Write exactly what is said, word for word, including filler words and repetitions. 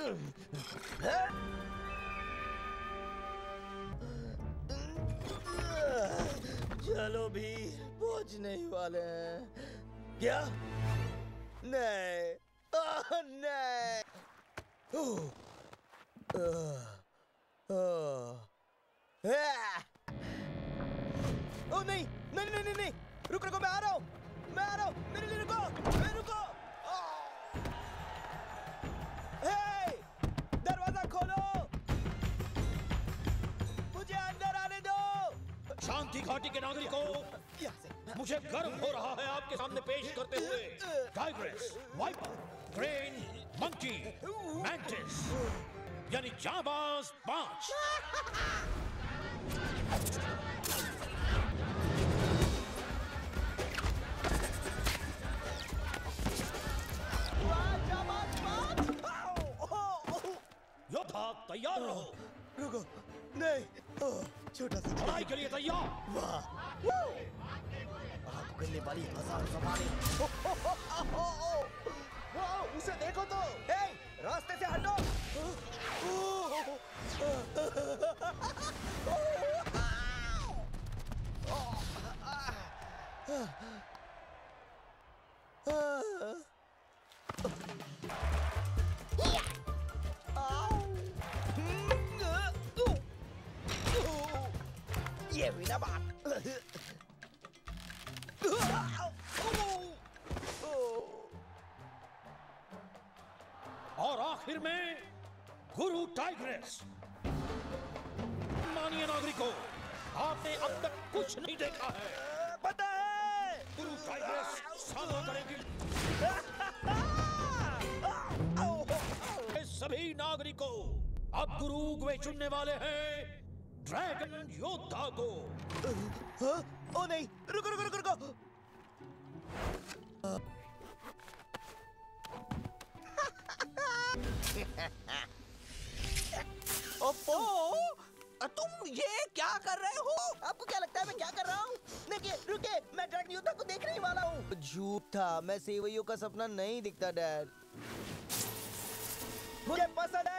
चलो भी पहुंचने ही वाले हैं। क्या? नहीं, ओह नहीं। ओह, ओह नहीं, नहीं नहीं नहीं नहीं, रुको रुको, मैं आ रहा हूँ, मैं आ रहा हूँ, मेरे लिए रुको, मैं रुको। हे, दरवाजा खोलो, मुझे अंदर आने दो। शांति घाटी के नागरिकों, मुझे गर्व हो रहा है आपके सामने पेश करते हुए tigress, viper, crane, monkey, mantis, यानी जाबाज पांच। योद्धा तैयार रहो। रुको, नहीं, छोटा सा लड़ाई के लिए तैयार। वाह, आग करने वाली हजार सवारी। उसे देखो तो। हे, रास्ते से हटो। ये हुई ना बात। और आखिर में गुरु टाइग्रेस। मानिए नागरिकों, आपने अब तक कुछ नहीं देखा है। पता है, गुरु टाइग्रेस सामना करेगी सभी नागरिकों। अब गुरु वे चुनने वाले हैं ड्रैगन योद्धा को। हाँ? ओ नहीं, रुको रुको रुको रुको। ओफो, तुम ये क्या कर रहे हो? आपको क्या लगता है मैं क्या कर रहा हूँ? देखिए, रुके, मैं ड्रैगन योद्धा को देखने ही वाला हूँ। झूठ था, मैं सेवइयों का सपना नहीं दिखता डैड। मुझे पसंद है।